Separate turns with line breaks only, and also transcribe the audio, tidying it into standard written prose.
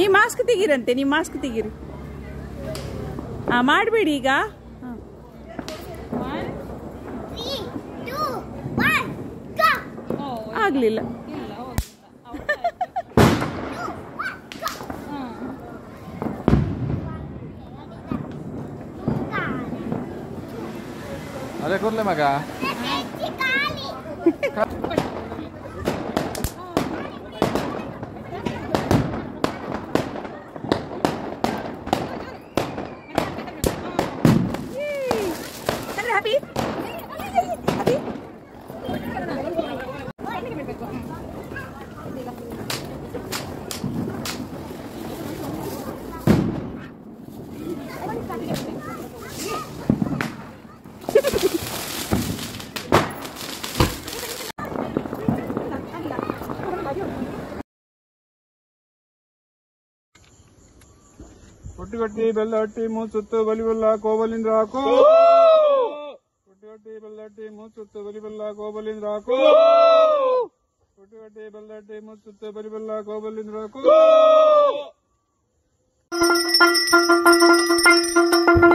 ನೀ ಮಾಸ್ಕ್ ತೆಗೀರಂತೆ, ನೀವು ಮಾಸ್ಕ್ ತೆಗೀರಿ. ಮಾಡಬೇಡಿ ಈಗ. ಆಗ್ಲಿಲ್ಲ.
ಅದೇ ಕೂರ್ಲೆ ಮಗ.
ಒಟ್ಟಿಗಟ್ಟಿ ಬೆಲ್ಲ ಹಟ್ಟಿ ಮೂಸುತ್ತು ಬಲಿಬಲ್ಲ ಕೋಬಲಿಂದ್ರ ಹಾಕು. ಒಟ್ಟಿಗಟ್ಟಿ ಬೆಲ್ಲ ಹಟ್ಟಿ ಮೂಸುತ್ತು ಬಲಿಬಲ್ಲ ಕೋಬಲಿಂದ್ರ ಹಾಕು. ಒಟ್ಟಿಗಟ್ಟಿ ಬೆಲ್ಲ ಹಟ್ಟಿ ಮೂಸುತ್ತು ಬಲಿಬಲ್ಲ ಕೋಬಲಿಂದ್ರ ಹಾಕು.